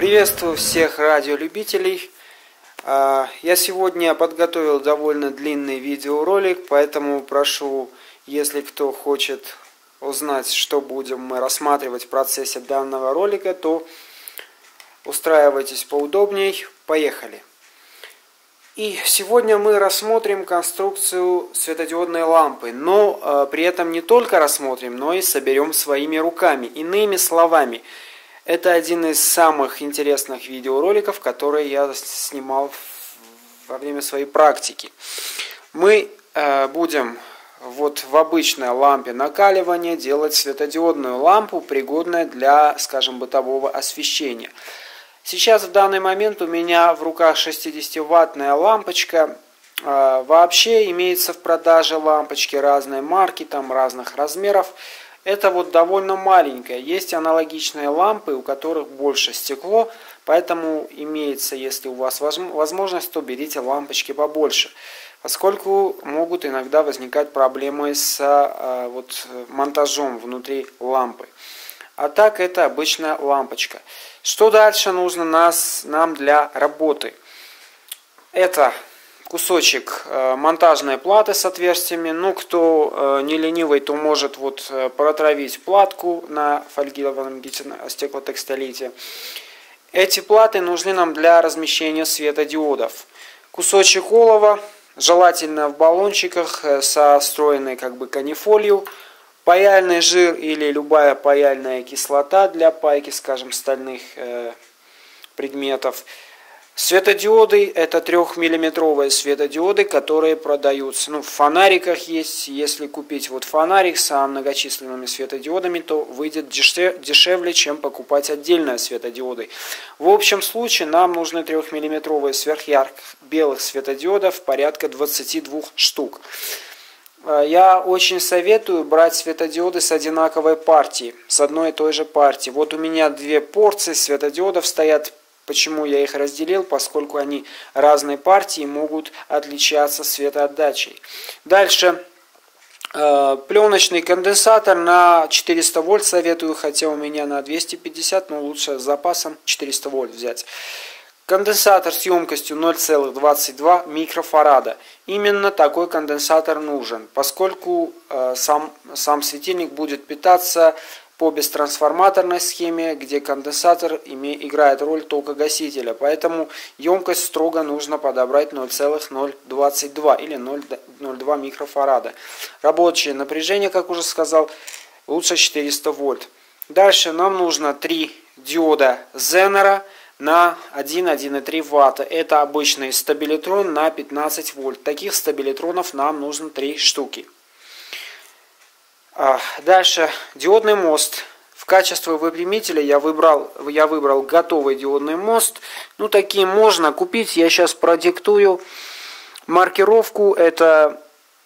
Приветствую всех радиолюбителей. Я сегодня подготовил довольно длинный видеоролик, поэтому прошу, если кто хочет узнать, что будем мы рассматривать в процессе данного ролика, то устраивайтесь поудобней. Поехали. И сегодня мы рассмотрим конструкцию светодиодной лампы, но при этом не только рассмотрим, но и соберем своими руками. Иными словами, это один из самых интересных видеороликов, которые я снимал во время своей практики. Мы будем вот в обычной лампе накаливания делать светодиодную лампу, пригодную для, скажем, бытового освещения. Сейчас в данный момент у меня в руках 60-ваттная лампочка. Вообще имеется в продаже лампочки разной марки, там разных размеров. Это вот довольно маленькая. Есть аналогичные лампы, у которых больше стекло, поэтому имеется, если у вас возможность, то берите лампочки побольше, поскольку могут иногда возникать проблемы с монтажом внутри лампы. А так это обычная лампочка. Что дальше нужно нам для работы? Это кусочек монтажной платы с отверстиями. Кто не ленивый, то может протравить платку на фольгированном стеклотекстилите. Эти платы нужны нам для размещения светодиодов. Кусочек олова, желательно в баллончиках со встроенной канифолью. Паяльный жир или любая паяльная кислота для пайки, скажем, стальных предметов. Светодиоды – это 3-миллиметровые светодиоды, которые продаются. В фонариках есть. Если купить фонарик с многочисленными светодиодами, то выйдет дешевле, чем покупать отдельные светодиоды. В общем случае нам нужны 3-миллиметровые сверхярких белых светодиодов порядка 22 штук. Я очень советую брать светодиоды с одинаковой партии, с одной и той же партии. Вот у меня 2 порции светодиодов стоят. Почему я их разделил? Поскольку они разной партии могут отличаться светоотдачей. Дальше. Пленочный конденсатор на 400 вольт советую, хотя у меня на 250, но лучше с запасом 400 вольт взять. Конденсатор с емкостью 0,22 микрофарада. Именно такой конденсатор нужен, поскольку сам светильник будет питаться по бестрансформаторной схеме, где конденсатор играет роль токогасителя. Поэтому емкость строго нужно подобрать 0,022 или 0,02 микрофарада. Рабочее напряжение, как уже сказал, лучше 400 вольт. Дальше нам нужно 3 диода Зенера на 1,3 Вт. Это обычный стабилитрон на 15 вольт. Таких стабилитронов нам нужно 3 штуки. Дальше диодный мост. В качестве выпрямителя я выбрал готовый диодный мост. Такие можно купить. Я сейчас продиктую маркировку. Это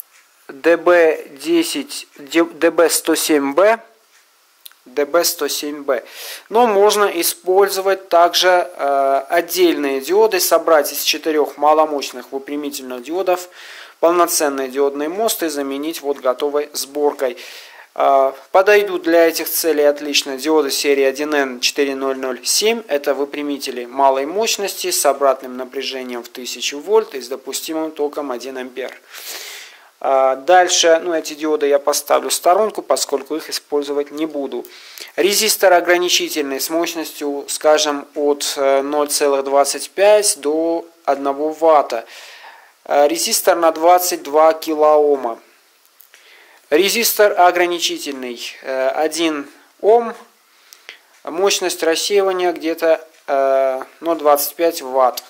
DB107B. DB107B. Но можно использовать также отдельные диоды, собрать из 4 маломощных выпрямительных диодов полноценный диодный мост и заменить готовой сборкой. Подойдут для этих целей отлично диоды серии 1N4007. Это выпрямители малой мощности с обратным напряжением в 1000 вольт и с допустимым током 1 ампер. Дальше, эти диоды я поставлю в сторонку, поскольку их использовать не буду. Резистор ограничительный с мощностью, скажем, от 0,25 до 1 Вт. Резистор на 22 килоома. Резистор ограничительный 1 Ом. Мощность рассеивания где-то 0,25 Вт.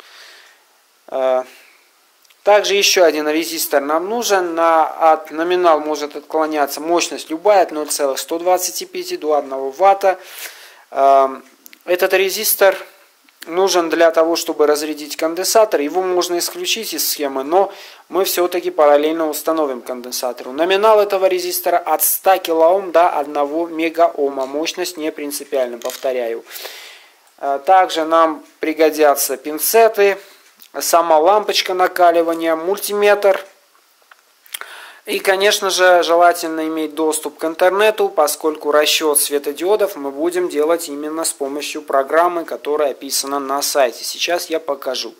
Также еще один резистор нам нужен. Номинал может отклоняться. Мощность любая от 0,125 до 1 Вт. Этот резистор нужен для того, чтобы разрядить конденсатор. Его можно исключить из схемы, но мы все-таки параллельно установим конденсатору. Номинал этого резистора от 100 кОм до 1 мегаома. Мощность не принципиально, повторяю. Также нам пригодятся пинцеты, сама лампочка накаливания, мультиметр. И, конечно же, желательно иметь доступ к интернету, поскольку расчет светодиодов мы будем делать именно с помощью программы, которая описана на сайте. Сейчас я покажу.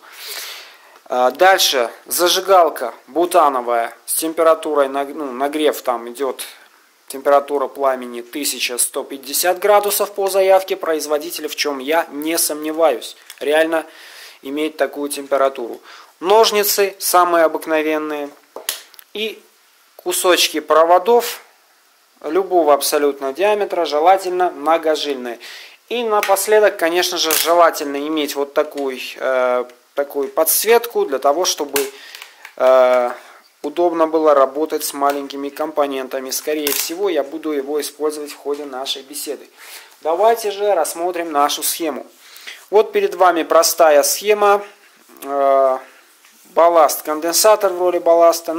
Дальше зажигалка бутановая с температурой, нагрев там идет, температура пламени 1150 градусов по заявке производителя, в чем я не сомневаюсь. Реально иметь такую температуру. Ножницы самые обыкновенные и кусочки проводов любого абсолютно диаметра, желательно многожильные. И напоследок, конечно же, желательно иметь вот такую подсветку для того, чтобы удобно было работать с маленькими компонентами. Скорее всего, я буду его использовать в ходе нашей беседы. Давайте же рассмотрим нашу схему. Вот перед вами простая схема. Балласт, конденсатор в роли балласта.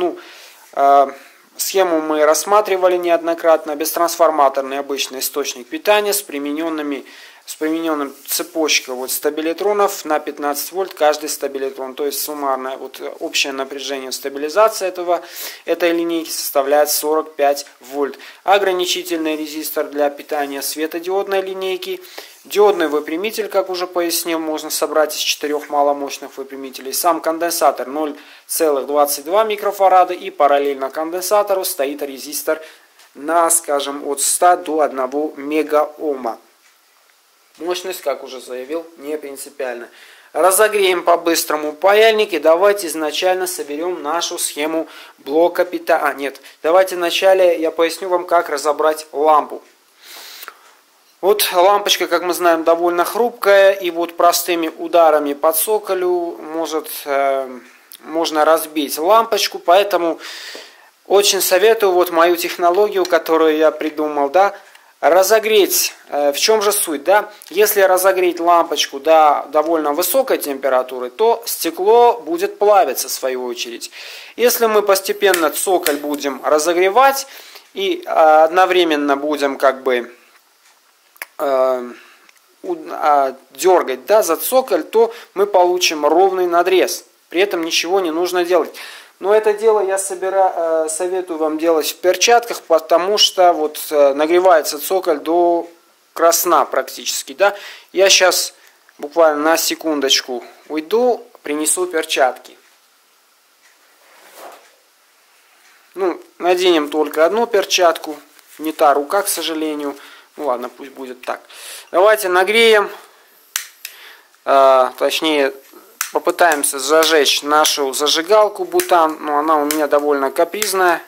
Схему мы рассматривали неоднократно. Бестрансформаторный обычный источник питания с примененным цепочкой стабилитронов на 15 вольт каждый стабилитрон. То есть суммарное общее напряжение стабилизации этой линейки составляет 45 вольт. Ограничительный резистор для питания светодиодной линейки. Диодный выпрямитель, как уже пояснил, можно собрать из 4 маломощных выпрямителей. Сам конденсатор 0,22 микрофарада, и параллельно конденсатору стоит резистор на, скажем, от 100 до 1 мегаома. Мощность, как уже заявил, не принципиально. Разогреем по-быстрому паяльник и давайте изначально соберем нашу схему блока питания. Давайте вначале я поясню вам, как разобрать лампу. Вот лампочка, как мы знаем, довольно хрупкая, и простыми ударами по цоколю можно разбить лампочку, поэтому очень советую мою технологию, которую я придумал, разогреть. В чем же суть, Если разогреть лампочку до довольно высокой температуры, то стекло будет плавиться в свою очередь. Если мы постепенно цоколь будем разогревать и одновременно будем дергать за цоколь, то мы получим ровный надрез. При этом ничего не нужно делать. Но это дело я советую вам делать в перчатках, потому что нагревается цоколь до красна практически. Я сейчас буквально на секундочку уйду, принесу перчатки. Наденем только одну перчатку, не та рука, к сожалению. Ладно, пусть будет так. Давайте нагреем, точнее попытаемся зажечь нашу зажигалку бутан, но она у меня довольно капризная.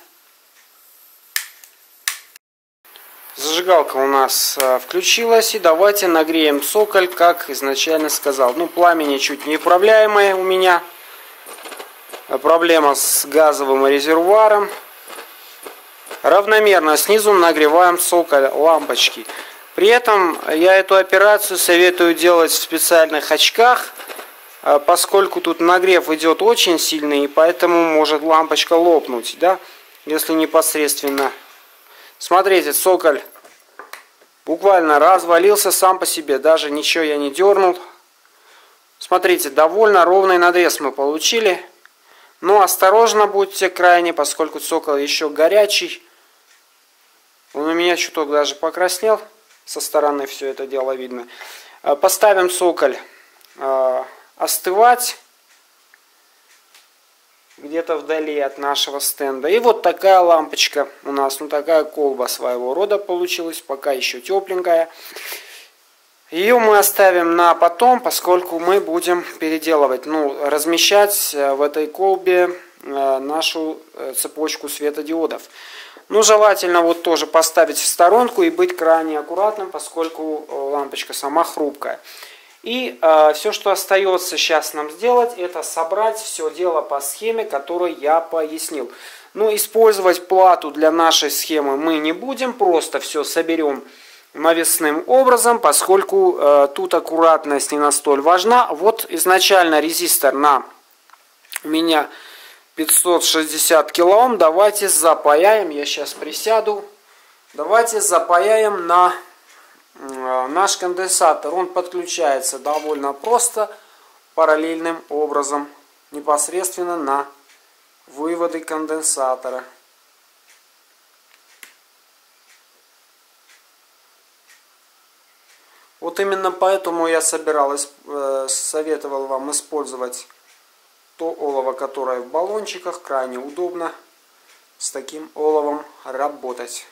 Зажигалка у нас включилась, и давайте нагреем цоколь, как изначально сказал. Пламени чуть неуправляемое у меня, проблема с газовым резервуаром. Равномерно снизу нагреваем цоколь лампочки. При этом я эту операцию советую делать в специальных очках, поскольку тут нагрев идет очень сильный, и поэтому может лампочка лопнуть, если непосредственно. Смотрите, цоколь буквально развалился сам по себе, даже ничего я не дернул. Смотрите, довольно ровный надрез мы получили. Но осторожно будьте крайне, поскольку цоколь еще горячий. Он у меня чуток даже покраснел. Со стороны все это дело видно. Поставим цоколь остывать где-то вдали от нашего стенда. И такая лампочка у нас, такая колба своего рода получилась, пока еще тепленькая. Ее мы оставим на потом, поскольку мы будем переделывать, размещать в этой колбе нашу цепочку светодиодов. Желательно тоже поставить в сторонку и быть крайне аккуратным, поскольку лампочка сама хрупкая. И все, что остается сейчас нам сделать, это собрать все дело по схеме, которую я пояснил. Использовать плату для нашей схемы мы не будем, просто все соберем навесным образом, поскольку тут аккуратность не настолько важна. Изначально резистор у меня 560 килоом. Давайте запаяем, я сейчас присяду. Давайте запаяем на наш конденсатор. Он подключается довольно просто, параллельным образом, непосредственно на выводы конденсатора. Вот именно поэтому я советовал вам использовать то олово, которое в баллончиках. Крайне удобно с таким оловом работать.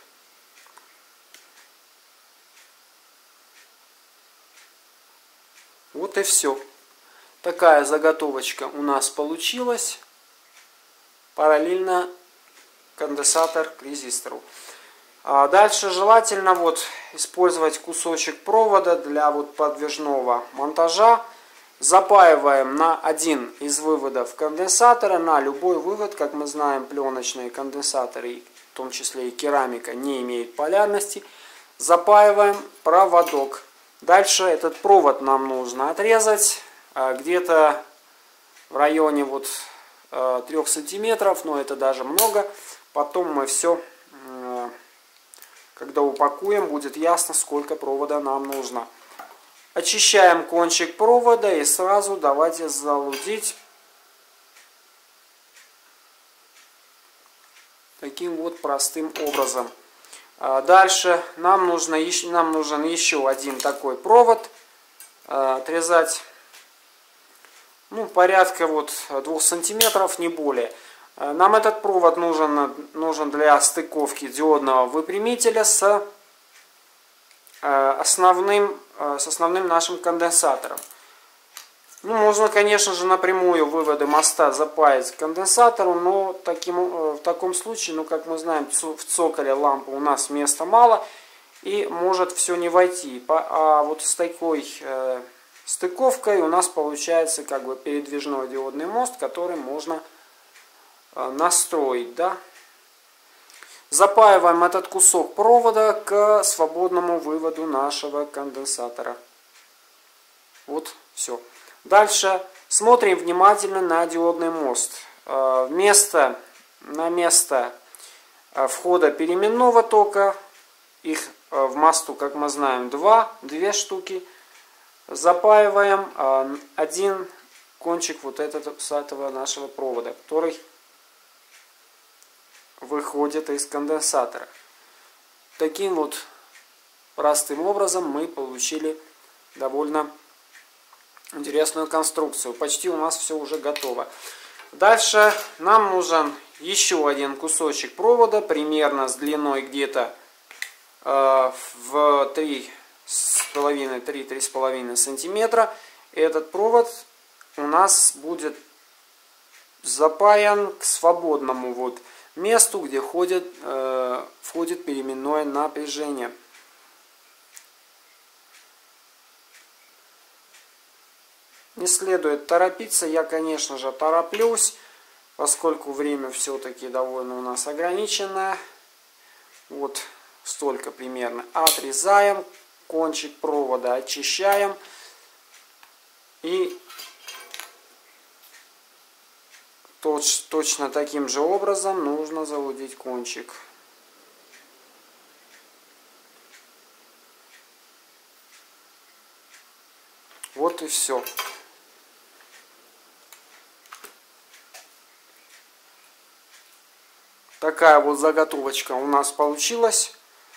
Вот и все. Такая заготовочка у нас получилась. Параллельно конденсатор к резистору. А дальше желательно использовать кусочек провода для подвижного монтажа. Запаиваем на один из выводов конденсатора, на любой вывод. Как мы знаем, пленочные конденсаторы, в том числе и керамика, не имеют полярности. Запаиваем проводок. Дальше этот провод нам нужно отрезать где-то в районе 3 сантиметров, но это даже много. Потом мы все, когда упакуем, будет ясно, сколько провода нам нужно. Очищаем кончик провода и сразу давайте залудить таким простым образом. Дальше нам нужен еще один такой провод. Отрезать порядка 2 сантиметров, не более. Нам этот провод нужен для стыковки диодного выпрямителя с основным нашим конденсатором. Можно, конечно же, напрямую выводы моста запаять к конденсатору, но в таком случае, как мы знаем, в цоколе лампы у нас места мало и может все не войти. А с такой стыковкой у нас получается передвижной диодный мост, который можно настроить, да. Запаиваем этот кусок провода к свободному выводу нашего конденсатора. Вот, все. Дальше смотрим внимательно на диодный мост. На место входа переменного тока, их в мосту, как мы знаем, две штуки. Запаиваем один кончик с этого нашего провода, который выходит из конденсатора. Таким простым образом мы получили довольно интересную конструкцию. Почти у нас все уже готово. Дальше нам нужен еще один кусочек провода, примерно с длиной где-то в 3,5 сантиметра. Этот провод у нас будет запаян к свободному месту, где входит переменное напряжение. Не следует торопиться, я, конечно же, тороплюсь, поскольку время все-таки довольно у нас ограниченное. Вот столько примерно. Отрезаем кончик провода, очищаем и точно таким же образом нужно залудить кончик. Вот и все. Такая заготовочка у нас получилась.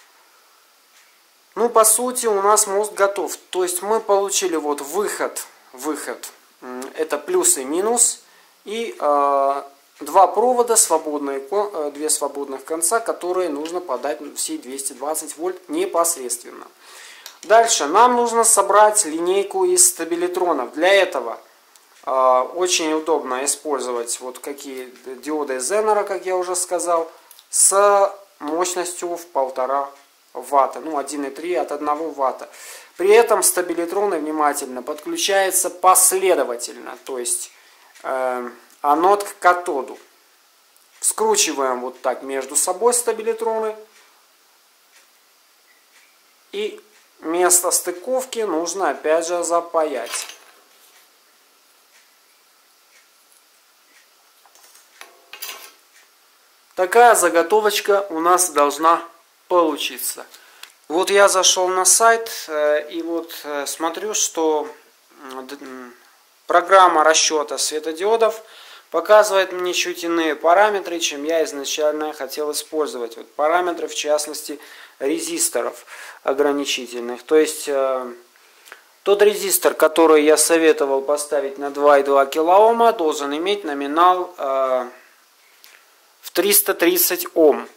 По сути, у нас мост готов. То есть мы получили выход. Это плюс и минус. И два провода, две свободных конца, которые нужно подать все 220 вольт непосредственно. Дальше нам нужно собрать линейку из стабилитронов. Для этого очень удобно использовать какие диоды Зенера, как я уже сказал, с мощностью в 1,5 ватта, 1,3 от 1 ватта. При этом стабилитроны внимательно подключаются последовательно, то есть анод к катоду. Скручиваем так между собой стабилитроны. И место стыковки нужно опять же запаять. Такая заготовочка у нас должна получиться. Вот я зашел на сайт и смотрю, что программа расчета светодиодов показывает мне чуть иные параметры, чем я изначально хотел использовать. Параметры, в частности, резисторов ограничительных. То есть Тот резистор, который я советовал поставить на 2,2 кОм, должен иметь номинал в 330 Ом.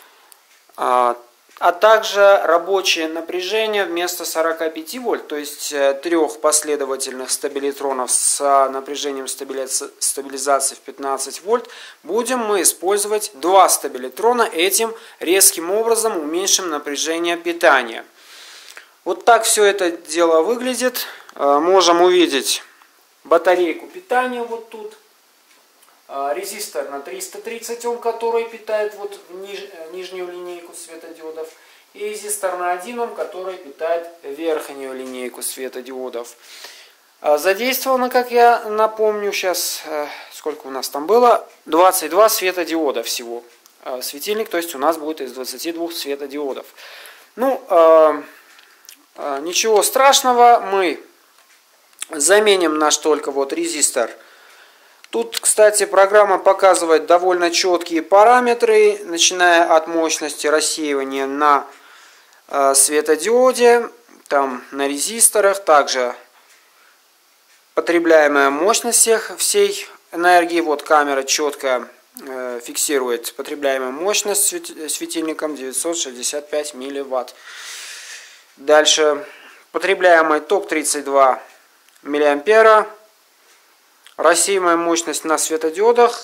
А также рабочее напряжение вместо 45 вольт, то есть 3 последовательных стабилитронов с напряжением стабилизации в 15 вольт, будем мы использовать 2 стабилитрона, этим резким образом уменьшим напряжение питания. Вот так все это дело выглядит. Можем увидеть батарейку питания вот тут. Резистор на 330 Ом, который питает вот нижнюю линейку светодиодов. И резистор на 1 Ом, который питает верхнюю линейку светодиодов. Задействовано, как я напомню, сейчас, сколько у нас там было, 22 светодиода всего. Светильник, то есть у нас будет из 22 светодиодов. Ну, ничего страшного, мы заменим наш только вот резистор. Тут, кстати, программа показывает довольно четкие параметры, начиная от мощности рассеивания на светодиоде, там на резисторах, также потребляемая мощность всей энергии. Вот камера четко фиксирует потребляемую мощность светильником 965 милливатт. Дальше потребляемый ток 32 миллиампера. Рассеиваемая мощность на светодиодах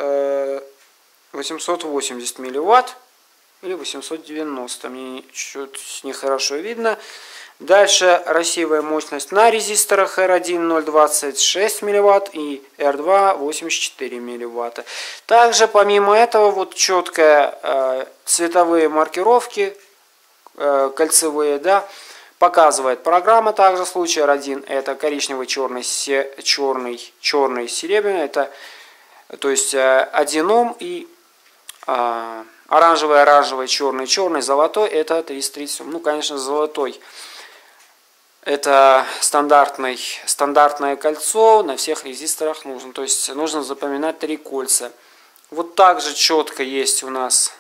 880 милливатт или 890, мне чуть нехорошо видно. Дальше рассеиваемая мощность на резисторах R1 0,26 милливатт и R2 84 милливатта. Также помимо этого вот четкие цветовые маркировки, кольцевые, да, показывает программа. Также случай R1 это коричневый, черный, серебряный, это то есть 1 Ом, и оранжевый, черный, золотой это 330 Ом. Ну, конечно, золотой это стандартное кольцо, на всех резисторах нужно. То есть нужно запоминать 3 кольца. Вот также четко есть у нас,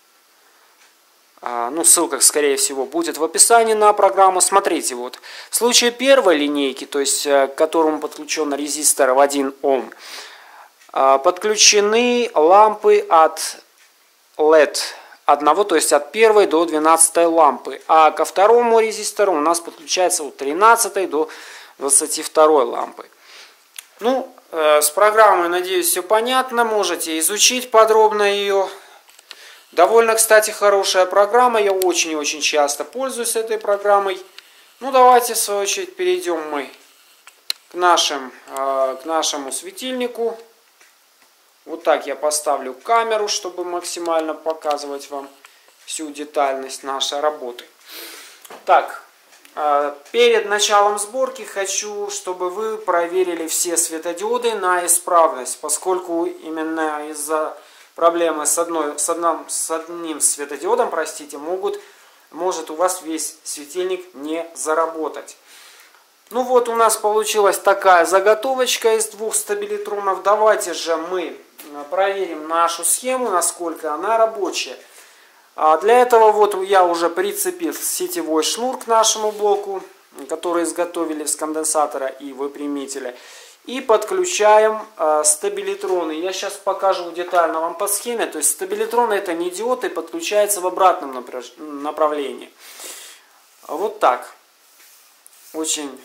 ну, ссылка, скорее всего, будет в описании на программу. Смотрите, вот в случае первой линейки, то есть к которому подключен резистор в 1 Ом, подключены лампы от LED 1, то есть от 1 до 12 лампы. А ко второму резистору у нас подключается от 13 до 22 лампы. Ну, с программой, надеюсь, все понятно. Можете изучить подробно ее. Довольно, кстати, хорошая программа. Я очень-очень часто пользуюсь этой программой. Ну, давайте, в свою очередь, перейдем мы к нашему светильнику. Вот так я поставлю камеру, чтобы максимально показывать вам всю детальность нашей работы. Так, перед началом сборки хочу, чтобы вы проверили все светодиоды на исправность, поскольку именно из-за проблемы с одним светодиодом, простите, может у вас весь светильник не заработать. Ну вот у нас получилась такая заготовочка из 2 стабилитронов. Давайте же мы проверим нашу схему, насколько она рабочая. Для этого вот я уже прицепил сетевой шнур к нашему блоку, который изготовили из конденсатора и выпрямителя. И подключаем стабилитроны. Я сейчас покажу детально вам по схеме. То есть стабилитроны это не диоды, подключается в обратном направлении. Вот так. Очень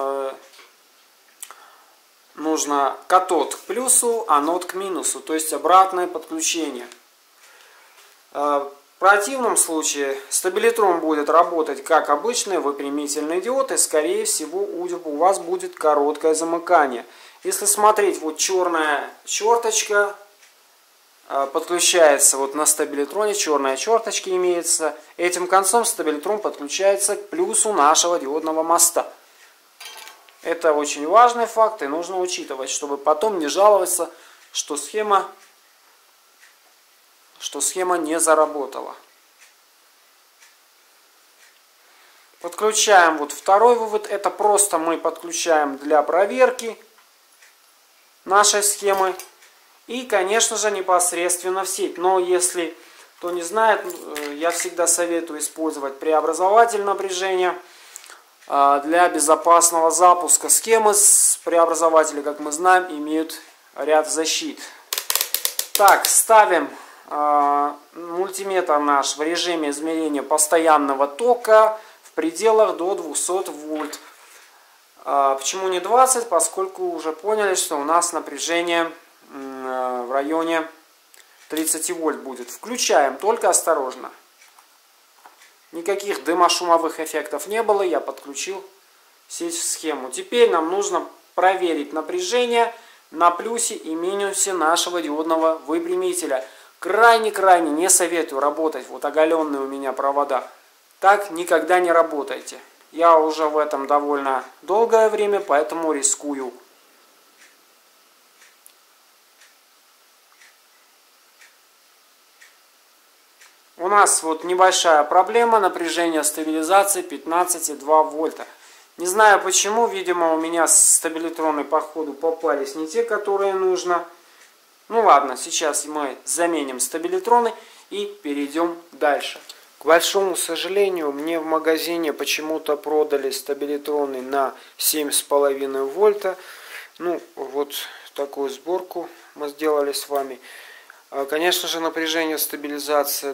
нужно катод к плюсу, анод к минусу. То есть обратное подключение. В противном случае стабилитрон будет работать как обычный выпрямительный диод, и скорее всего у вас будет короткое замыкание. Если смотреть, вот черная черточка подключается вот на стабилитроне, черная черточка имеется. Этим концом стабилитрон подключается к плюсу нашего диодного моста. Это очень важный факт, и нужно учитывать, чтобы потом не жаловаться, что схема не заработала. Подключаем вот второй вывод. Это просто мы подключаем для проверки нашей схемы. И, конечно же, непосредственно в сеть. Но если кто не знает, я всегда советую использовать преобразователь напряжения. для безопасного запуска. Схемы с преобразователя, как мы знаем, имеют ряд защит. Так, ставим мультиметр наш в режиме измерения постоянного тока в пределах до 200 вольт. Почему не 20? Поскольку уже поняли, что у нас напряжение в районе 30 вольт будет. Включаем, только осторожно. Никаких дымошумовых эффектов не было, я подключил сеть в схему. Теперь нам нужно проверить напряжение на плюсе и минусе нашего диодного выпрямителя. Крайне-крайне не советую работать, вот оголенные у меня провода. Так никогда не работайте. Я уже в этом довольно долгое время, поэтому рискую. У нас вот небольшая проблема, напряжение стабилизации 15,2 вольта. Не знаю почему, видимо у меня стабилитроны по ходу попались не те, которые нужно. Ну ладно, сейчас мы заменим стабилитроны и перейдем дальше. К большому сожалению, мне в магазине почему-то продали стабилитроны на 7,5 вольта. Ну, вот такую сборку мы сделали с вами. Конечно же, напряжение стабилизации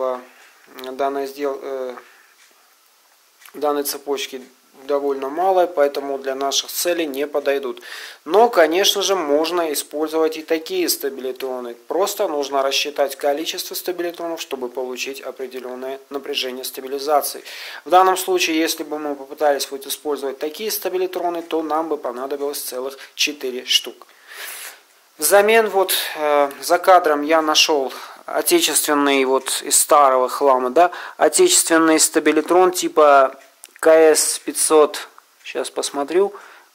данной цепочки довольно малое, поэтому для наших целей не подойдут. Но, конечно же, можно использовать и такие стабилитроны. Просто нужно рассчитать количество стабилитронов, чтобы получить определенное напряжение стабилизации. В данном случае, если бы мы попытались вот использовать такие стабилитроны, то нам бы понадобилось целых 4 штук. Взамен вот за кадром я нашел отечественный вот из старого хлама, да, отечественный стабилитрон типа КС-500, сейчас посмотрю,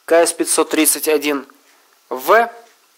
КС-531В.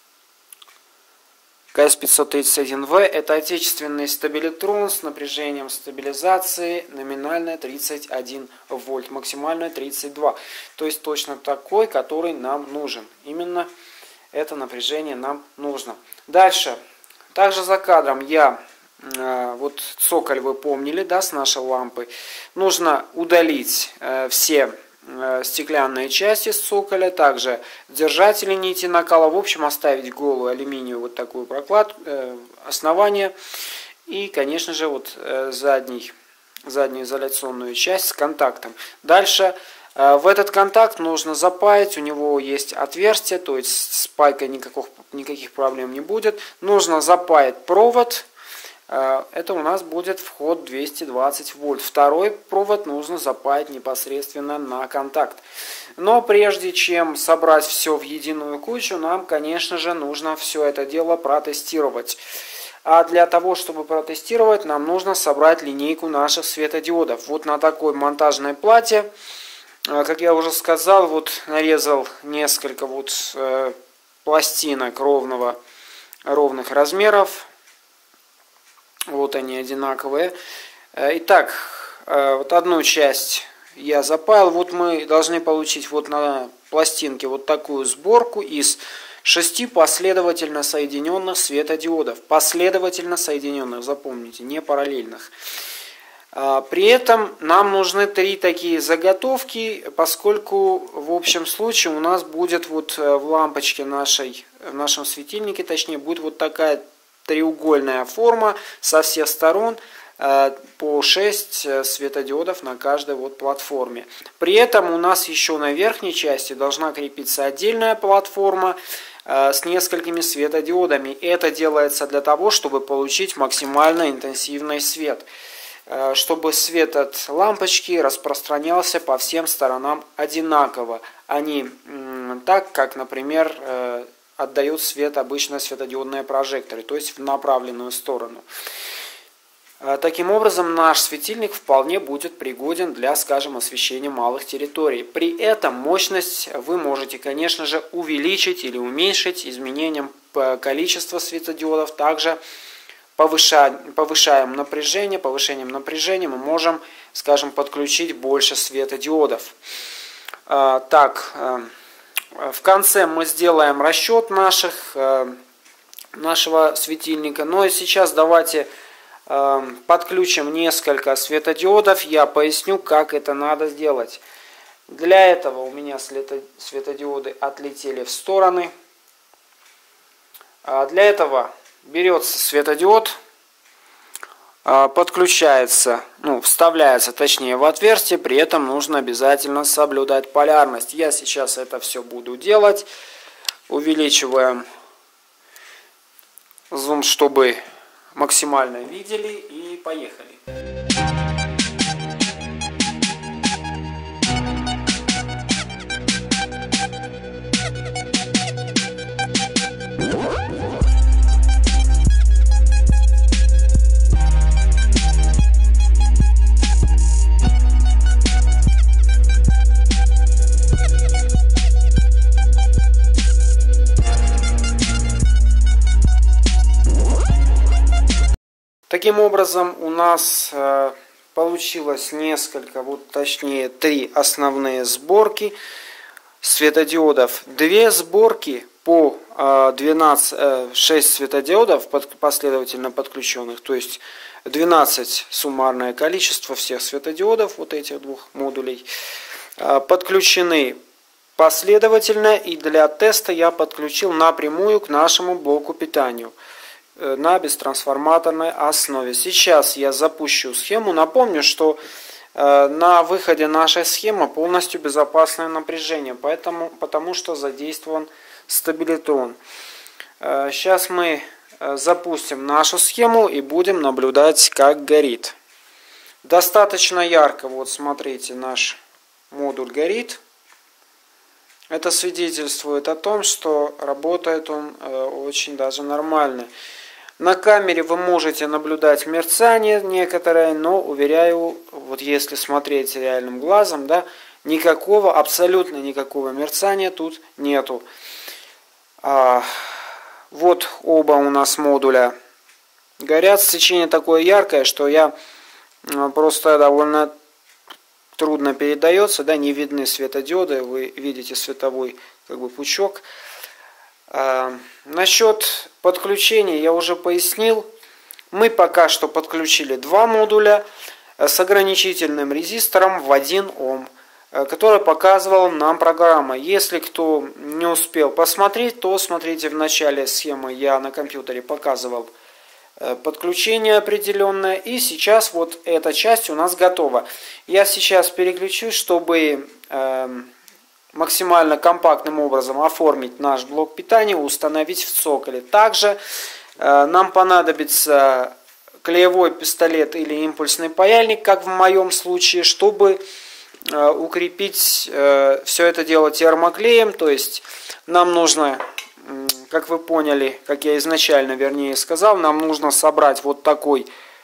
КС-531В это отечественный стабилитрон с напряжением стабилизации номинальное 31 вольт, максимальное 32. То есть точно такой, который нам нужен. Именно это напряжение нам нужно. Дальше, также за кадром я, вот цоколь вы помнили, да, с нашей лампы. Нужно удалить все стеклянные части с цоколя, также держатели нити накала, в общем оставить голую алюминиевую вот такую прокладку, основание и, конечно же, вот заднюю изоляционную часть с контактом. Дальше в этот контакт нужно запаять, у него есть отверстие, то есть с пайкой никаких проблем не будет. Нужно запаять провод, это у нас будет вход 220 вольт. Второй провод нужно запаять непосредственно на контакт. Но прежде чем собрать все в единую кучу, нам, конечно же, нужно все это дело протестировать. А для того, чтобы протестировать, нам нужно собрать линейку наших светодиодов. Вот на такой монтажной плате, как я уже сказал, вот нарезал несколько вот пластинок ровных размеров. Вот они одинаковые. Итак, вот одну часть я запаял. Вот мы должны получить вот на пластинке вот такую сборку из 6 последовательно соединенных светодиодов. Последовательно соединенных, запомните, не параллельных. При этом нам нужны 3 такие заготовки, поскольку в общем случае у нас будет вот в лампочке нашей, в нашем светильнике, точнее, будет вот такая треугольная форма со всех сторон, по 6 светодиодов на каждой вот платформе. При этом у нас еще на верхней части должна крепиться отдельная платформа с несколькими светодиодами. Это делается для того, чтобы получить максимально интенсивный свет, чтобы свет от лампочки распространялся по всем сторонам одинаково, а не так, как, например, отдают свет обычно светодиодные прожекторы, то есть в направленную сторону. Таким образом, наш светильник вполне будет пригоден для, скажем, освещения малых территорий. При этом мощность вы можете, конечно же, увеличить или уменьшить изменением количества светодиодов. Также повышаем напряжение, повышением напряжения мы можем, скажем, подключить больше светодиодов. Так, в конце мы сделаем расчет нашего светильника. Но и сейчас давайте подключим несколько светодиодов. Я поясню, как это надо сделать. Для этого у меня светодиоды отлетели в стороны. Для этого берется светодиод, подключается, вставляется точнее в отверстие, при этом нужно обязательно соблюдать полярность. Я сейчас это все буду делать. Увеличиваем зум, чтобы максимально видели, и поехали. Таким образом, у нас получилось несколько, точнее 3 основные сборки светодиодов. 2 сборки по 6 светодиодов последовательно подключенных, то есть 12 суммарное количество всех светодиодов, этих 2 модулей, подключены последовательно, и для теста я подключил напрямую к нашему блоку питания на бестрансформаторной основе. Сейчас я запущу схему. Напомню, что на выходе нашей схемы полностью безопасное напряжение, потому что задействован стабилитрон. Сейчас мы запустим нашу схему и будем наблюдать, как горит. Достаточно ярко, смотрите, наш модуль горит. Это свидетельствует о том, что работает он очень даже нормально. На камере вы можете наблюдать мерцание некоторое, но, уверяю, если смотреть реальным глазом, абсолютно никакого мерцания тут нету. Оба у нас модуля горят. Сечение такое яркое, что просто довольно трудно передается, не видны светодиоды, вы видите световой пучок. Насчет подключения я уже пояснил. Мы пока что подключили 2 модуля с ограничительным резистором в 1 Ом, который показывала нам программа. Если кто не успел посмотреть, то смотрите, в начале схемы я на компьютере показывал подключение определенное, и сейчас эта часть у нас готова. Я сейчас переключусь, чтобы максимально компактным образом оформить наш блок питания, установить в цоколе. Также нам понадобится клеевой пистолет или импульсный паяльник, как в моем случае, чтобы укрепить все это дело термоклеем. То есть нам нужно, как вы поняли, как я изначально сказал, нам нужно собрать такой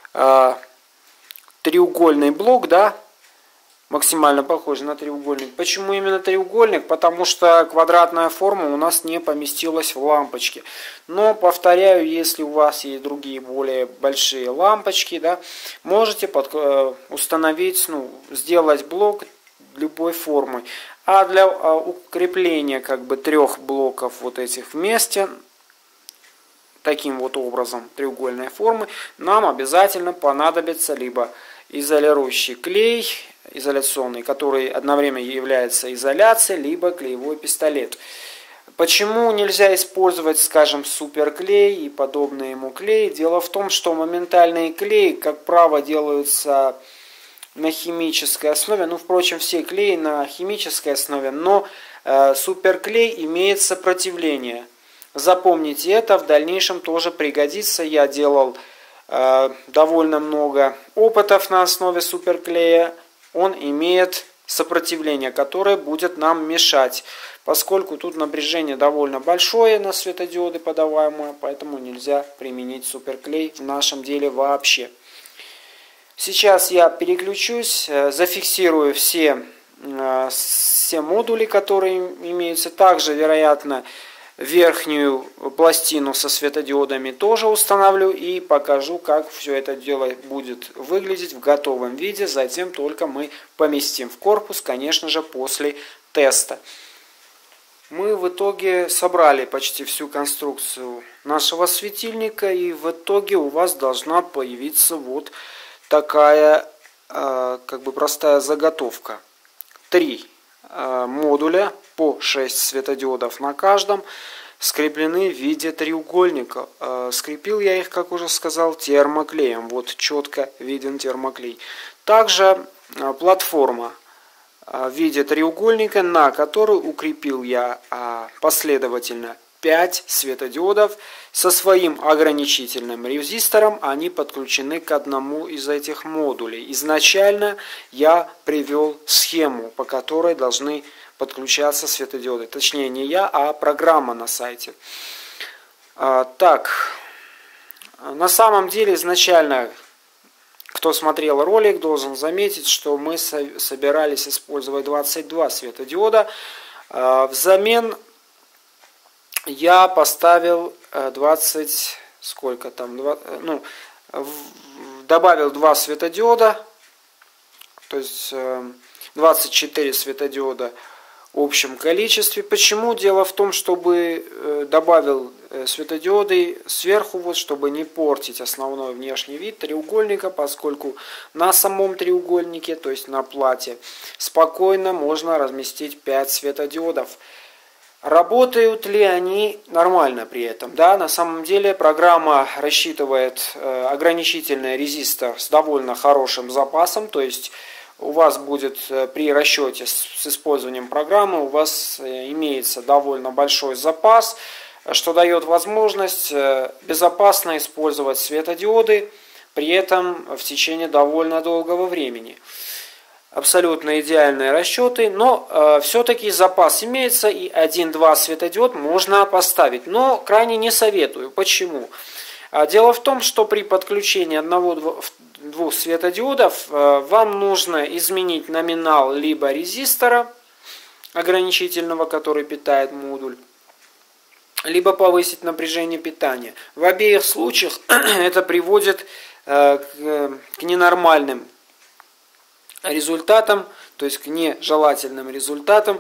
треугольный блок, максимально похожий на треугольник. Почему именно треугольник? Потому что квадратная форма у нас не поместилась в лампочке. Но, повторяю, если у вас есть другие более большие лампочки, можете установить, сделать блок любой формы. А для укрепления 3 блоков этих вместе, таким образом треугольной формы, нам обязательно понадобится либо изолирующий клей, изоляционный, который одновременно является изоляцией, либо клеевой пистолет. Почему нельзя использовать, скажем, суперклей и подобные ему клей? Дело в том, что моментальные клеи, как правило, делаются на химической основе. Впрочем, все клеи на химической основе, но суперклей имеет сопротивление. Запомните это, в дальнейшем тоже пригодится. Я делал довольно много опытов на основе суперклея. Он имеет сопротивление, которое будет нам мешать, поскольку тут напряжение довольно большое на светодиоды подаваемое, поэтому нельзя применить суперклей в нашем деле вообще. Сейчас я переключусь, зафиксирую все модули, которые имеются. Также, вероятно, верхнюю пластину со светодиодами тоже установлю и покажу, как все это дело будет выглядеть в готовом виде. Затем только мы поместим в корпус, конечно же, после теста. Мы в итоге собрали почти всю конструкцию нашего светильника, и в итоге у вас должна появиться такая простая заготовка. 3 модуля по 6 светодиодов на каждом скреплены в виде треугольника. Скрепил я их, как уже сказал, термоклеем. Вот четко виден термоклей. Также платформа в виде треугольника, на которую укрепил я последовательно 5 светодиодов со своим ограничительным резистором. Они подключены к одному из этих модулей. Изначально я привел схему, по которой должны подключаться светодиоды. Точнее, не я, а программа на сайте. Так, на самом деле изначально, кто смотрел ролик, должен заметить, что мы собирались использовать 22 светодиода. Взамен я поставил 20, сколько там, добавил 2 светодиода, то есть 24 светодиода в общем количестве. Почему? Дело в том, чтобы добавил светодиоды сверху, вот, чтобы не портить основной внешний вид треугольника, поскольку на самом треугольнике, то есть на плате, спокойно можно разместить 5 светодиодов. Работают ли они нормально при этом? Да, на самом деле программа рассчитывает ограничительный резистор с довольно хорошим запасом, то есть у вас будет при расчете с использованием программы, у вас имеется довольно большой запас, что дает возможность безопасно использовать светодиоды, при этом в течение довольно долгого времени. Абсолютно идеальные расчеты, но все-таки запас имеется, и 1-2 светодиод можно поставить, но крайне не советую. Почему? Дело в том, что при подключении 1-2 светодиодов вам нужно изменить номинал либо резистора ограничительного, который питает модуль, либо повысить напряжение питания. В обеих случаях это приводит к ненормальным результатам, то есть к нежелательным результатам.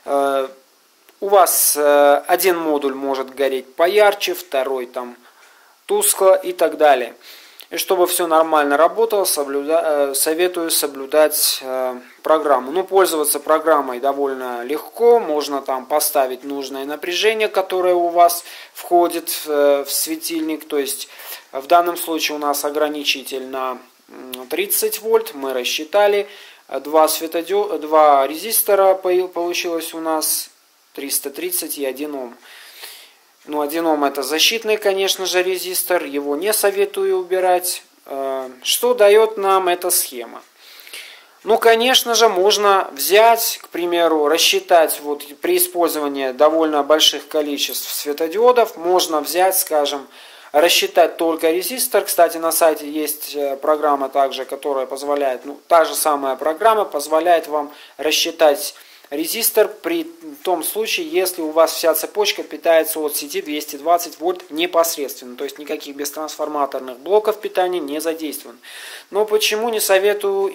У вас один модуль может гореть поярче, второй там тускло и так далее. И чтобы все нормально работало, советую соблюдать программу. Ну, пользоваться программой довольно легко. Можно там поставить нужное напряжение, которое у вас входит в светильник. То есть в данном случае у нас ограничитель на 30 вольт. Мы рассчитали. 2 резистора получилось у нас 330 и 1 Ом. Ну, 1 Ом это защитный, конечно же, резистор, его не советую убирать. Что дает нам эта схема? Ну, конечно же, можно взять, к примеру, рассчитать, вот при использовании довольно больших количеств светодиодов, можно взять, скажем, рассчитать только резистор. Кстати, на сайте есть программа также, которая позволяет, та же самая программа позволяет вам рассчитать резистор при том случае, если у вас вся цепочка питается от сети 220 вольт непосредственно, то есть никаких бестрансформаторных блоков питания не задействован. Но почему не советую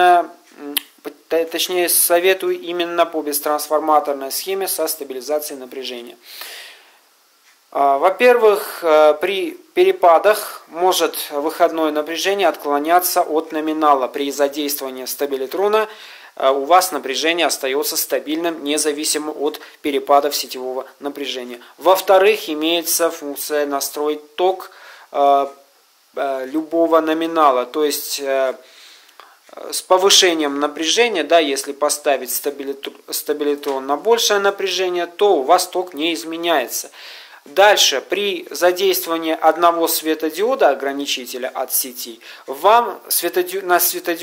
советую именно по бестрансформаторной схеме со стабилизацией напряжения? Во-первых, при перепадах может выходное напряжение отклоняться от номинала. При задействовании стабилитрона у вас напряжение остается стабильным, независимо от перепадов сетевого напряжения. Во-вторых, имеется функция настроить ток любого номинала, то есть с повышением напряжения, если поставить стабилитрон на большее напряжение, то у вас ток не изменяется. Дальше, при задействовании одного светодиода, ограничителя от сети, вам на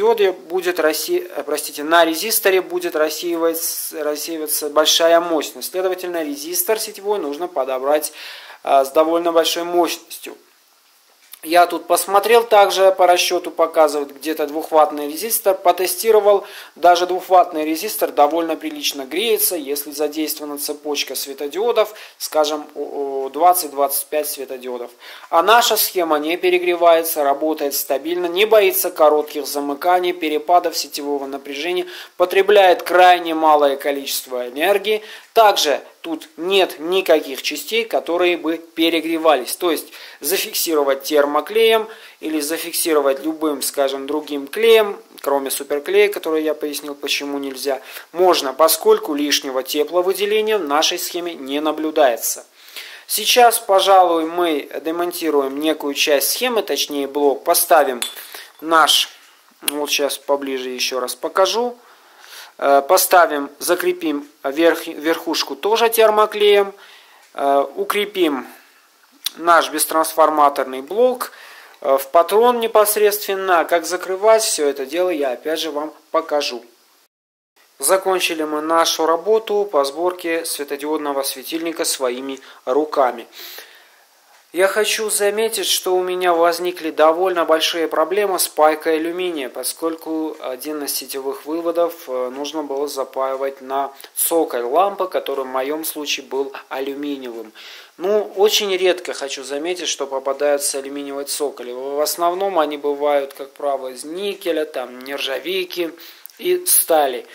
резисторе будет рассеиваться большая мощность. Следовательно, резистор сетевой нужно подобрать с довольно большой мощностью. Я тут посмотрел, также по расчету показывает где-то 2-ваттный резистор, потестировал, даже 2-ваттный резистор довольно прилично греется, если задействована цепочка светодиодов, скажем, 20-25 светодиодов. А наша схема не перегревается, работает стабильно, не боится коротких замыканий, перепадов сетевого напряжения, потребляет крайне малое количество энергии, Также тут нет никаких частей, которые бы перегревались. То есть зафиксировать термоклеем или зафиксировать любым, скажем, другим клеем, кроме суперклея, который я пояснил, почему нельзя, можно, поскольку лишнего тепловыделения в нашей схеме не наблюдается. Сейчас, пожалуй, мы демонтируем некую часть схемы, точнее блок, поставим наш, вот сейчас поближе еще раз покажу, поставим, закрепим верхушку тоже термоклеем, укрепим наш бестрансформаторный блок в патрон непосредственно. Как закрывать все это дело, я опять же вам покажу. Закончили мы нашу работу по сборке светодиодного светильника своими руками. Я хочу заметить, что у меня возникли довольно большие проблемы с пайкой алюминия, поскольку один из сетевых выводов нужно было запаивать на цоколь лампы, который в моем случае был алюминиевым. Ну, очень редко, хочу заметить, что попадаются алюминиевые цоколи. В основном они бывают, как правило, из никеля, там, нержавейки и стали.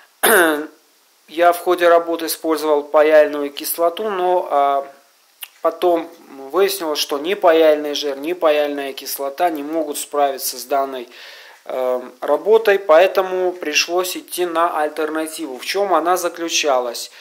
Я в ходе работы использовал паяльную кислоту, но потом выяснилось, что ни паяльный жир, ни паяльная кислота не могут справиться с данной работой, поэтому пришлось идти на альтернативу. В чем она заключалась?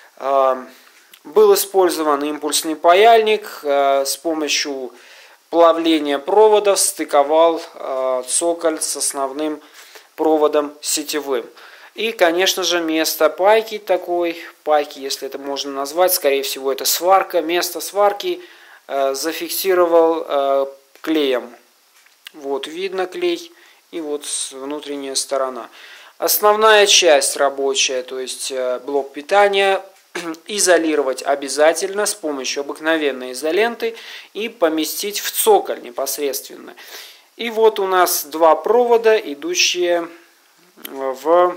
Был использован импульсный паяльник, с помощью плавления проводов стыковал цоколь с основным проводом сетевым. И, конечно же, место пайки такой, пайки, если это можно назвать, скорее всего, это сварка. Место сварки зафиксировал клеем. Вот видно клей и вот внутренняя сторона. Основная часть рабочая, то есть блок питания, изолировать обязательно с помощью обыкновенной изоленты и поместить в цоколь непосредственно. И вот у нас два провода, идущие в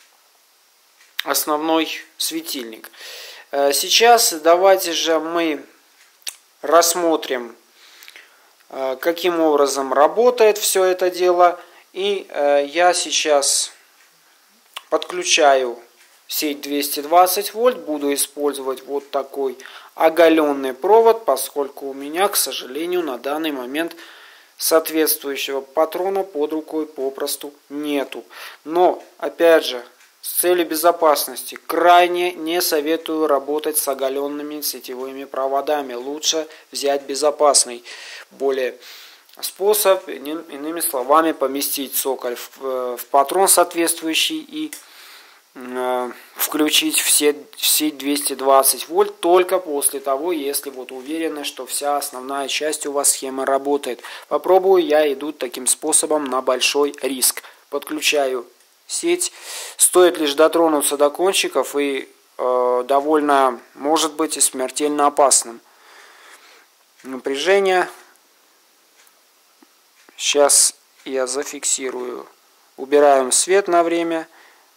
основной светильник. Сейчас давайте же мы рассмотрим, каким образом работает все это дело. И я сейчас подключаю сеть 220 вольт, буду использовать вот такой оголенный провод, поскольку у меня, к сожалению, на данный момент соответствующего патрона под рукой попросту нету. Но, опять же, с целью безопасности крайне не советую работать с оголенными сетевыми проводами. Лучше взять безопасный более способ, иными словами, поместить цоколь в патрон соответствующий и включить в сеть 220 вольт только после того, если вот уверены, что вся основная часть у вас схемы работает. Попробую, я иду таким способом на большой риск. Подключаю сеть. Стоит лишь дотронуться до кончиков и довольно, может быть, и смертельно опасным. Напряжение. Сейчас я зафиксирую. Убираем свет на время.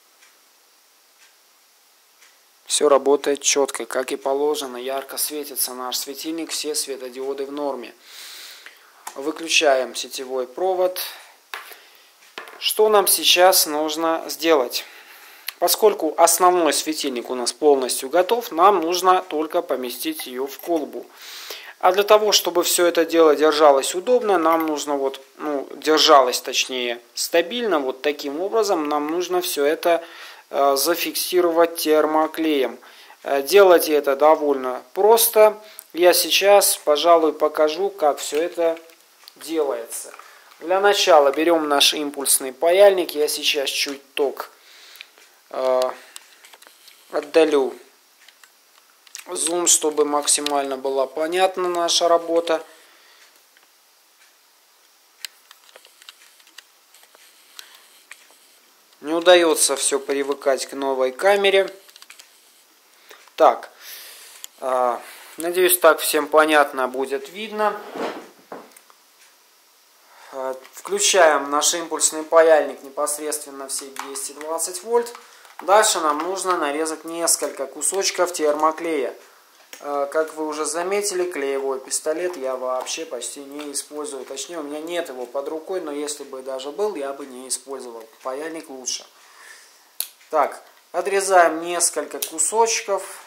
Все работает четко, как и положено. Ярко светится наш светильник, все светодиоды в норме. Выключаем сетевой провод. Что нам сейчас нужно сделать? Поскольку основной светильник у нас полностью готов, нам нужно только поместить ее в колбу. А для того, чтобы все это дело держалось удобно, нам нужно держалось точнее стабильно, вот таким образом нам нужно все это зафиксировать термоклеем. Делать это довольно просто. Я сейчас, пожалуй, покажу, как все это делается. Для начала берем наш импульсный паяльник. Я сейчас чуть ток отдалю зум, чтобы максимально была понятна наша работа. Не удается все привыкать к новой камере. Так, надеюсь, так всем понятно будет видно. Включаем наш импульсный паяльник непосредственно в сеть 220 вольт. Дальше нам нужно нарезать несколько кусочков термоклея. Как вы уже заметили, клеевой пистолет я вообще почти не использую. Точнее, у меня нет его под рукой, но если бы даже был, я бы не использовал. Паяльник лучше. Так, Отрезаем несколько кусочков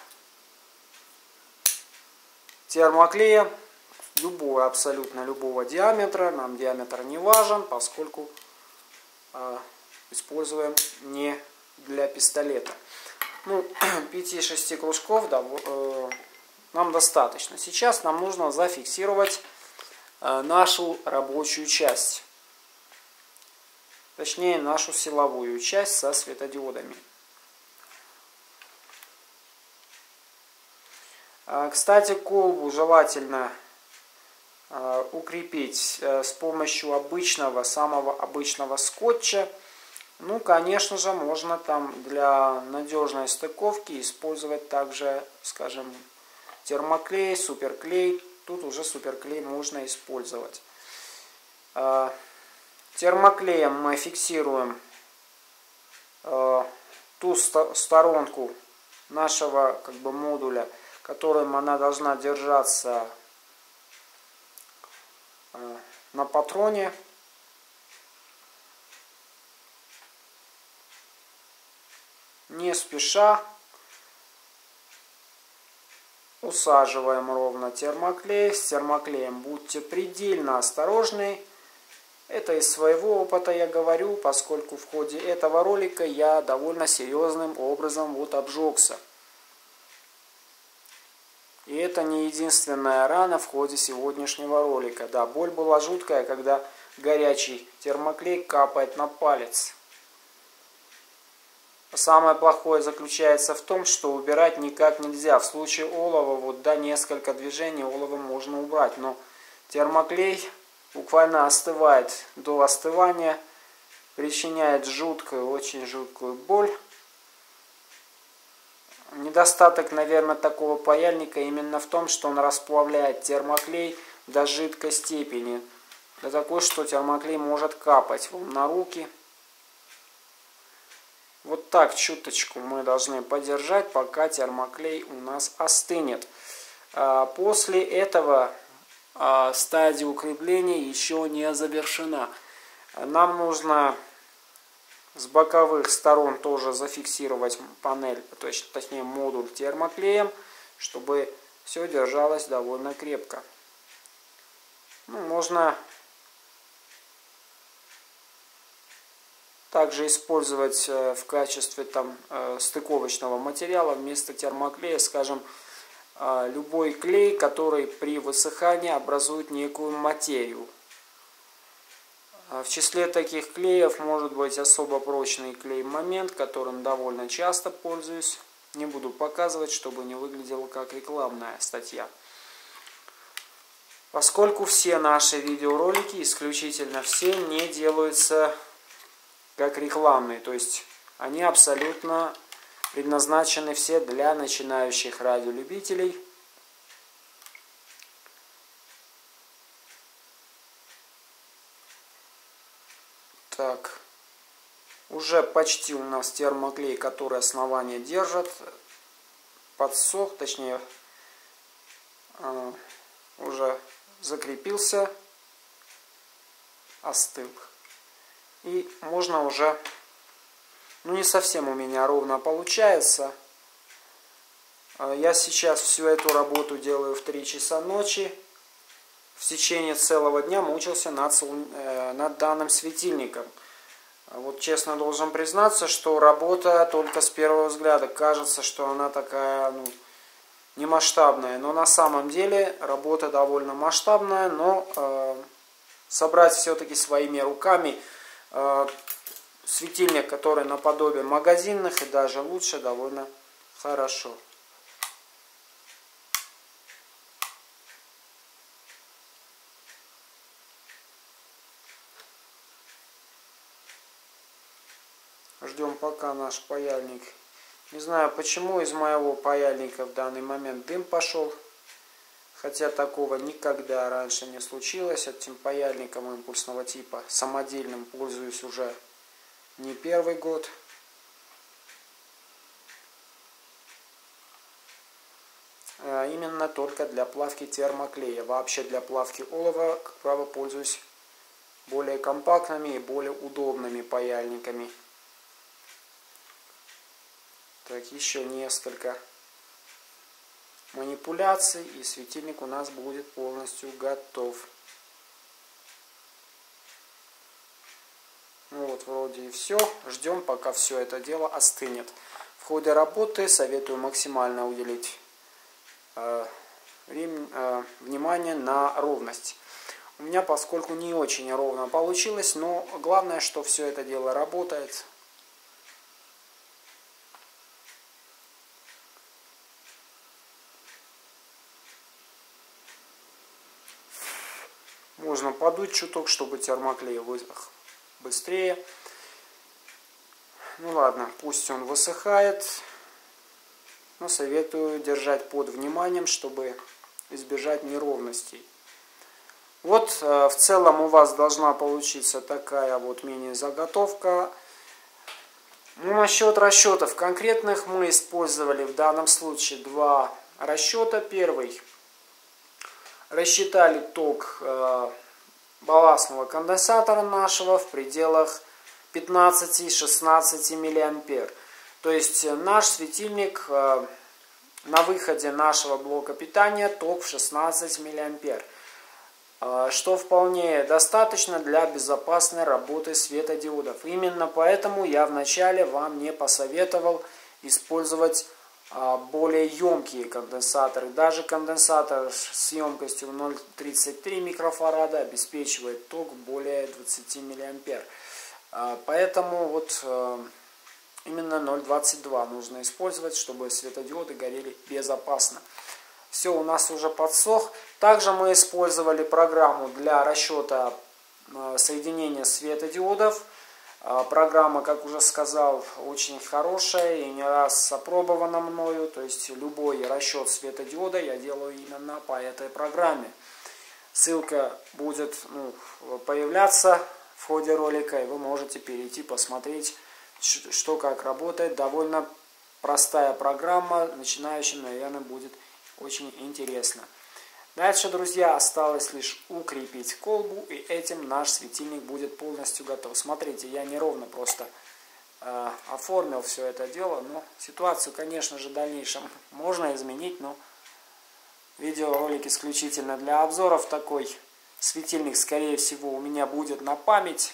термоклея, любого, абсолютно любого диаметра. Нам диаметр не важен, поскольку используем не для пистолета. Ну, 5-6 кружков нам достаточно. Сейчас нам нужно зафиксировать нашу рабочую часть. Точнее, нашу силовую часть со светодиодами. Кстати, колбу желательно укрепить с помощью обычного, самого обычного скотча. Ну, конечно же, можно там для надежной стыковки использовать также, скажем, термоклей, суперклей. Тут уже суперклей можно использовать. Термоклеем мы фиксируем ту сторонку нашего модуля, которым она должна держаться на патроне. Не спеша усаживаем ровно термоклей. С термоклеем будьте предельно осторожны. Это из своего опыта я говорю, поскольку в ходе этого ролика я довольно серьезным образом обжегся. И это не единственная рана в ходе сегодняшнего ролика. Да, боль была жуткая, когда горячий термоклей капает на палец. Самое плохое заключается в том, что убирать никак нельзя. В случае олова, несколько движений олова можно убрать. Но термоклей буквально остывает до остывания, причиняет жуткую, очень жуткую боль. Недостаток, наверное, такого паяльника именно в том, что он расплавляет термоклей до жидкой степени. До такой, что термоклей может капать вам на руки. Вот так чуточку мы должны подержать, пока термоклей у нас остынет. После этого стадия укрепления еще не завершена. Нам нужно с боковых сторон тоже зафиксировать панель, точнее модуль термоклеем, чтобы все держалось довольно крепко. Ну, можно также использовать в качестве стыковочного материала вместо термоклея, скажем, любой клей, который при высыхании образует некую материю. В числе таких клеев может быть особо прочный клей «Момент», которым довольно часто пользуюсь. Не буду показывать, чтобы не выглядело как рекламная статья. Поскольку все наши видеоролики, исключительно все, не делаются как рекламные. То есть они абсолютно предназначены все для начинающих радиолюбителей. Так, уже почти у нас термоклей, который основание держит, подсох, точнее, уже закрепился, остыл. И можно уже, не совсем у меня ровно получается. Я сейчас всю эту работу делаю в 3 часа ночи. В течение целого дня мучился над данным светильником. Честно должен признаться, что работа только с первого взгляда кажется, что она такая, не масштабная. Но на самом деле работа довольно масштабная, но собрать все-таки своими руками светильник, который наподобие магазинных и даже лучше, довольно хорошо. Ждем, пока наш паяльник. Не знаю, почему из моего паяльника в данный момент дым пошел. Хотя такого никогда раньше не случилось. Этим паяльником импульсного типа самодельным пользуюсь уже не первый год. Именно только для плавки термоклея. Вообще для плавки олова, как правило, пользуюсь более компактными и более удобными паяльниками. Так, еще несколько манипуляций, и светильник у нас будет полностью готов. Ну вот, вроде и все. Ждем, пока все это дело остынет. В ходе работы советую максимально уделить внимание на ровность. У меня, поскольку не очень ровно получилось, но главное, что все это дело работает. Можно подуть чуток, чтобы термоклей высох быстрее. Ну ладно, пусть он высыхает. Но советую держать под вниманием, чтобы избежать неровностей. Вот в целом у вас должна получиться такая вот мини-заготовка. Ну, насчет расчетов конкретных мы использовали в данном случае два расчета. Первый. Рассчитали ток балластного конденсатора нашего в пределах 15-16 мА. То есть наш светильник на выходе нашего блока питания ток в 16 мА. Что вполне достаточно для безопасной работы светодиодов. Именно поэтому я вначале вам не посоветовал использовать более емкие конденсаторы. Даже конденсатор с емкостью 0,33 микрофарада обеспечивает ток более 20 мА. Поэтому вот именно 0,22 нужно использовать, чтобы светодиоды горели безопасно. Все у нас уже подсох. Также мы использовали программу для расчета соединения светодиодов. Программа, как уже сказал, очень хорошая и не раз опробована мною. То есть любой расчет светодиода я делаю именно по этой программе. Ссылка будет появляться в ходе ролика, и вы можете перейти посмотреть, что как работает. Довольно простая программа, начинающим, наверное, будет очень интересно. Дальше, друзья, осталось лишь укрепить колбу, и этим наш светильник будет полностью готов. Смотрите, я неровно просто оформил все это дело, но ситуацию, конечно же, в дальнейшем можно изменить, но видеоролик исключительно для обзоров. Такой светильник, скорее всего, у меня будет на память,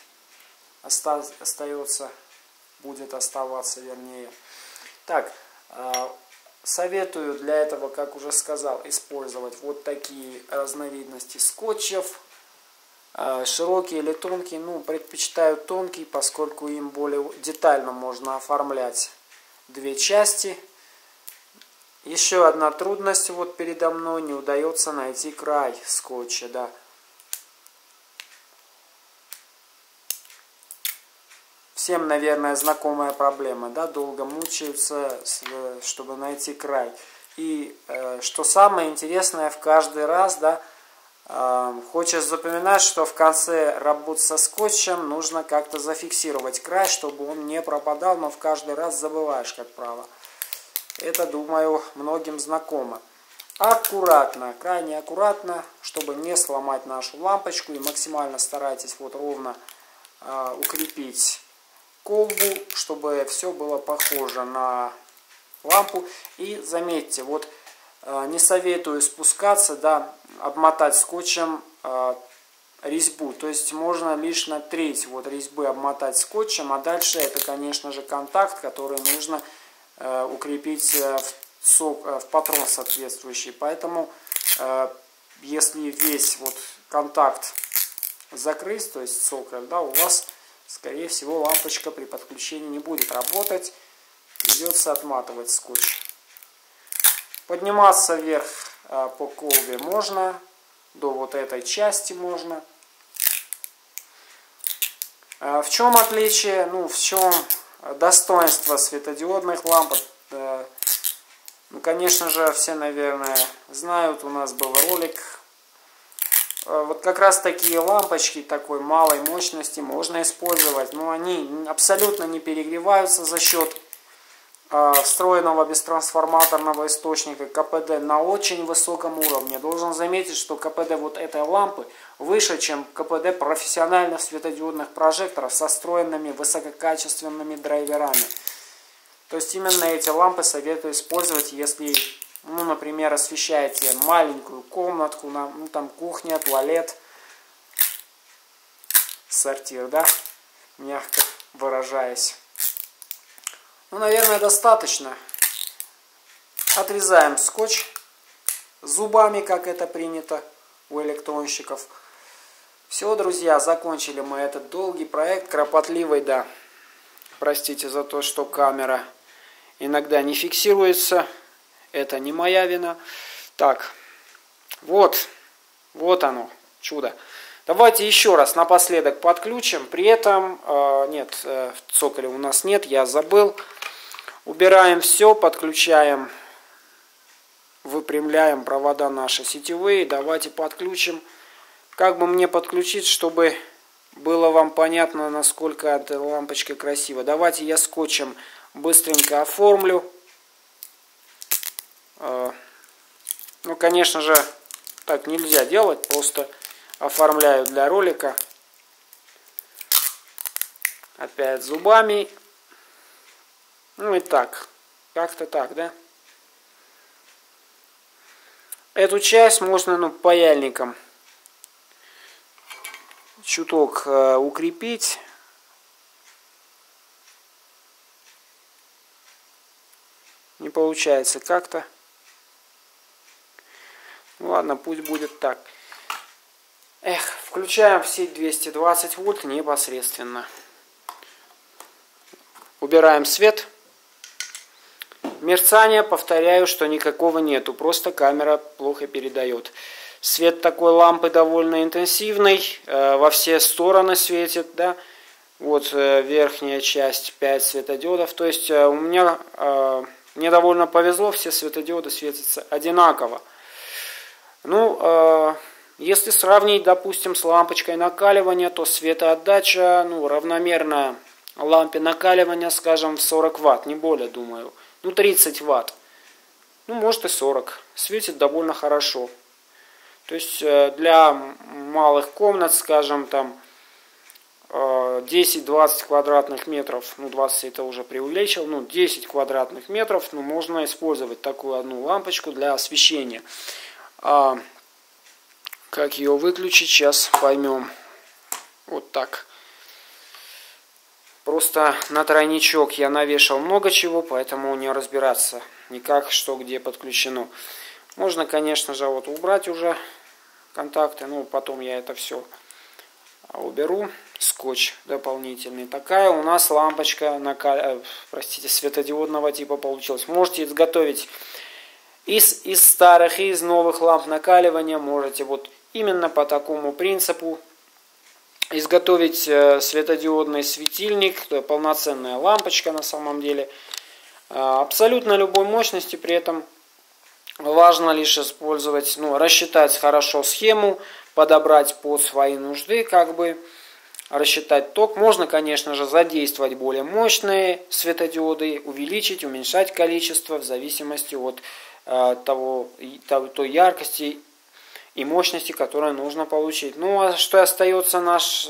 будет оставаться, вернее. Так, советую для этого, как уже сказал, использовать вот такие разновидности скотчев. Широкие или тонкие, предпочитаю тонкий, поскольку им более детально можно оформлять две части. Еще одна трудность вот передо мной, не удается найти край скотча, да. Всем, наверное, знакомая проблема, да, долго мучаются, чтобы найти край. И что самое интересное, в каждый раз, да, хочешь запоминать, что в конце работы со скотчем нужно как-то зафиксировать край, чтобы он не пропадал, но в каждый раз забываешь, как правило. Это, думаю, многим знакомо. Аккуратно, крайне аккуратно, чтобы не сломать нашу лампочку, и максимально старайтесь вот ровно укрепить колбу, чтобы все было похоже на лампу. И заметьте, вот не советую спускаться, да, обмотать скотчем резьбу. То есть можно лишь на треть вот резьбы обмотать скотчем, а дальше это, конечно же, контакт, который нужно укрепить в патрон соответствующий. Поэтому если весь вот контакт закрыть, то есть цоколь, да, у вас, скорее всего, лампочка при подключении не будет работать. Придется отматывать скотч. Подниматься вверх по колбе можно. До вот этой части можно. В чем отличие? В чем достоинство светодиодных ламп? Конечно же, все, наверное, знают. У нас был ролик. Вот как раз такие лампочки такой малой мощности можно использовать, но они абсолютно не перегреваются за счет встроенного бестрансформаторного источника КПД на очень высоком уровне. Должен заметить, что КПД вот этой лампы выше, чем КПД профессиональных светодиодных прожекторов со встроенными высококачественными драйверами. То есть именно эти лампы советую использовать, если, ну, например, освещаете маленькую комнатку, ну, там кухня, туалет, сортир, да, мягко выражаясь. Ну, наверное, достаточно. Отрезаем скотч зубами, как это принято у электронщиков. Все, друзья, закончили мы этот долгий проект, кропотливый, да. Простите за то, что камера иногда не фиксируется. Это не моя вина. Так, вот оно, чудо. Давайте еще раз напоследок подключим. При этом, нет, цоколя у нас нет, я забыл. Убираем все, подключаем, выпрямляем провода наши сетевые. Давайте подключим. Как бы мне подключить, чтобы было вам понятно, насколько эта лампочка красива. Давайте я скотчем быстренько оформлю. Ну, конечно же, так нельзя делать, просто оформляю для ролика. Опять зубами. Ну и так, как-то так, да? Эту часть можно, ну, паяльником чуток укрепить. Не получается как-то. Ладно, пусть будет так. Включаем в сеть 220 вольт непосредственно. Убираем свет. Мерцания, повторяю, что никакого нету. Просто камера плохо передает. Свет такой лампы довольно интенсивный. Во все стороны светит, да. Вот верхняя часть 5 светодиодов. То есть мне довольно повезло, все светодиоды светятся одинаково. Ну, если сравнить, допустим, с лампочкой накаливания, то светоотдача, ну, равномерна лампе накаливания, скажем, в 40 ватт, не более, думаю. Ну, 30 ватт. Ну, может и 40. Светит довольно хорошо. То есть для малых комнат, скажем, там 10-20 квадратных метров, ну 20 это уже преувеличил, ну 10 квадратных метров, ну можно использовать такую одну лампочку для освещения. Как ее выключить, сейчас поймем. Вот так. Просто на тройничок я навешал много чего, поэтому не разбираться никак, что где подключено. Можно, конечно же, вот убрать уже контакты, ну потом я это все уберу. Скотч дополнительный. Такая у нас лампочка светодиодного типа получилась. Можете изготовить из старых и из новых ламп накаливания. Можете вот именно по такому принципу изготовить светодиодный светильник. Полноценная лампочка на самом деле. Абсолютно любой мощности. При этом важно лишь использовать, ну, рассчитать хорошо схему, подобрать под свои нужды, как бы рассчитать ток. Можно, конечно же, задействовать более мощные светодиоды, увеличить, уменьшать количество в зависимости от той яркости и мощности, которую нужно получить. Ну, а что остается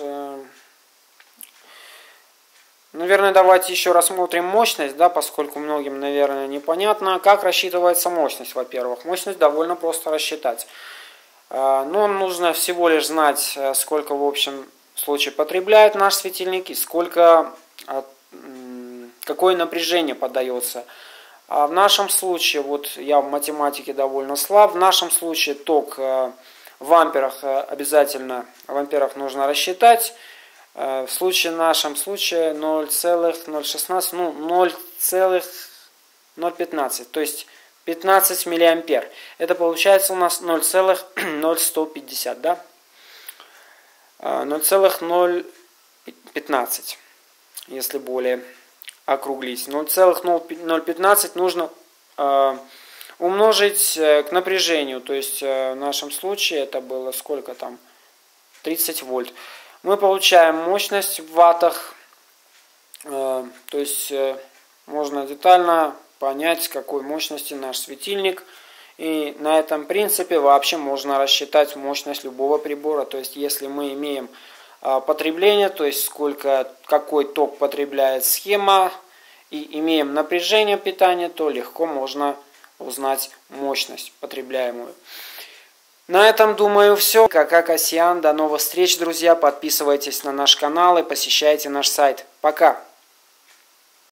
Наверное, давайте еще рассмотрим мощность, да, поскольку многим, наверное, непонятно, как рассчитывается мощность, во-первых. Мощность довольно просто рассчитать. Но нужно всего лишь знать, сколько, в общем случае, потребляет наш светильник и какое напряжение подается. В нашем случае, вот я в математике довольно слаб, в нашем случае ток в амперах обязательно, в амперах нужно рассчитать. В нашем случае 0,016, ну 0,015, то есть 15 миллиампер. Это получается у нас 0,0150, да? 0,015, если более округлить. 0,015 нужно умножить к напряжению. То есть в нашем случае это было сколько там? 30 вольт. Мы получаем мощность в ваттах. То есть можно детально понять, какой мощности наш светильник. И на этом принципе вообще можно рассчитать мощность любого прибора. То есть если мы имеем потребление, то есть какой ток потребляет схема, и имеем напряжение питания, то легко можно узнать мощность потребляемую. На этом, думаю, все. Как Касьян. До новых встреч, друзья. Подписывайтесь на наш канал и посещайте наш сайт. Пока!